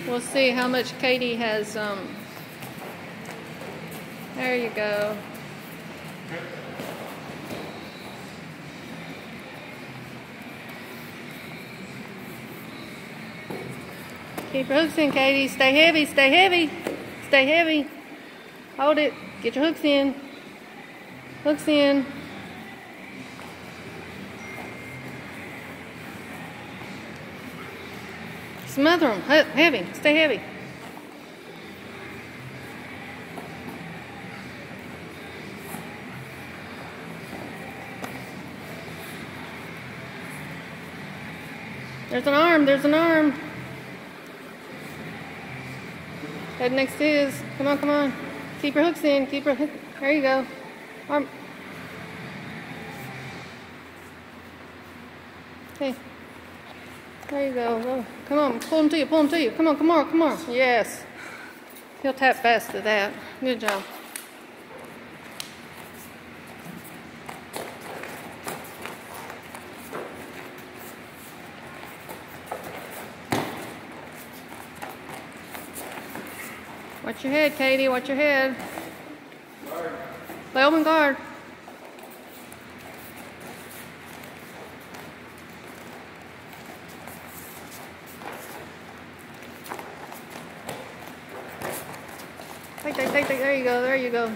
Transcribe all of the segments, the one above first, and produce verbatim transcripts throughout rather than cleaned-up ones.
We'll see how much Katie has. Um, there you go. Keep your hooks in, Katie. Stay heavy, stay heavy, stay heavy. Hold it. Get your hooks in. Hooks in. Smother them. Heavy. Stay heavy. There's an arm. There's an arm. Head next to his. Come on, come on. Keep your hooks in. Keep your hook. There you go. Arm. Okay. There you go. Oh, come on. Pull him to you. Pull him to you. Come on, come on, come on. Yes. He'll tap fast to that. Good job. Watch your head, Katie. Watch your head. Guard. Lay open guard. Take, take, take, take. There you go. There you go.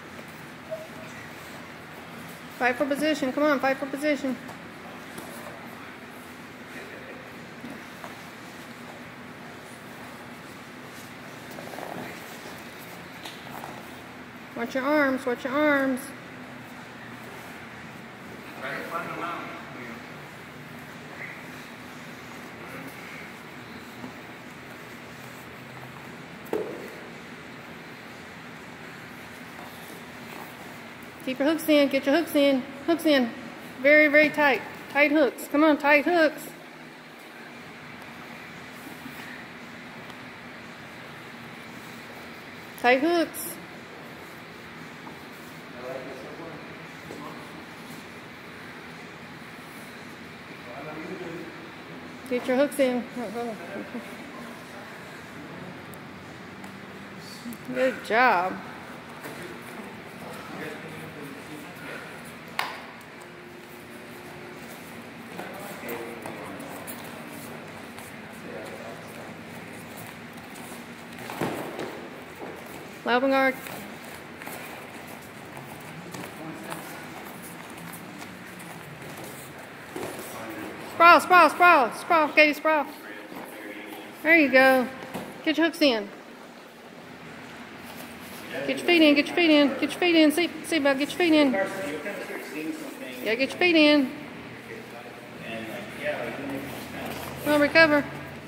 Fight for position. Come on, fight for position. Watch your arms, watch your arms. Keep your hooks in, get your hooks in, hooks in. Very, very tight, tight hooks. Come on, tight hooks. Tight hooks. Get your hooks in. Good job. Open guard. Sprawl, sprawl, sprawl, sprawl, Katie, sprawl. There you go. Get your hooks in. Get your feet in, get your feet in, get your feet in. See, see about get your feet in. Yeah, get your feet in. Well, recover.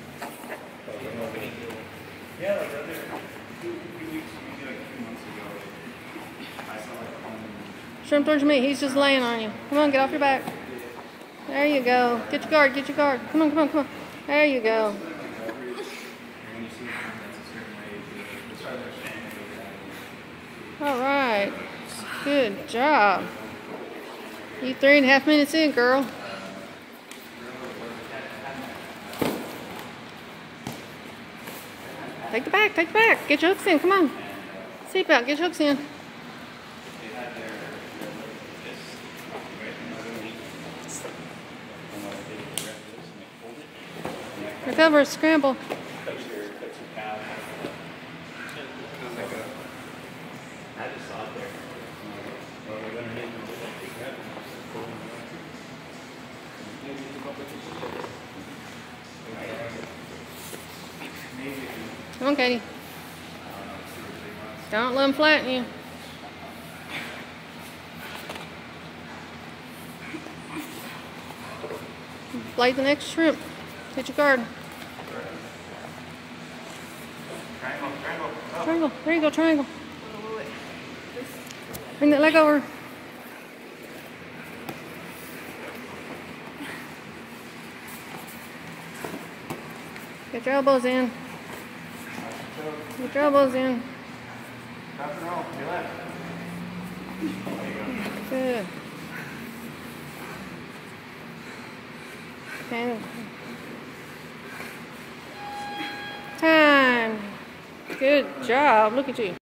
Show him towards me. He's just laying on you. Come on, get off your back. There you go. Get your guard, get your guard. Come on, come on, come on. There you go. All right. Good job. You three and a half minutes in, girl. Take the back, take the back. Get your hooks in, come on. Seatbelt, get your hooks in. Recover, scramble. Come on, Katie. Don't let them flatten you. Play the next shrimp. Hit your guard. Triangle, triangle. Oh. Triangle. There you go, triangle. Bring that leg over. Get your elbows in. Get your elbows in. Drop and roll. Your left. Good. Okay. Time. Good job. Look at you.